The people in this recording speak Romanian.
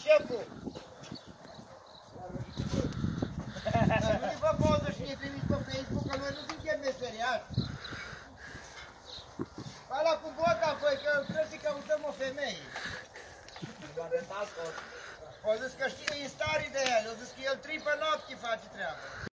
șeful! Nu-i vă poză și ne trimiți pe Facebook, că noi nu suntem meseriași. Ăla cu bota, făi, că trebuie să căutăm o femeie. O zis că știe, e stari de el, o zis că el 3 pe noapte face treaba.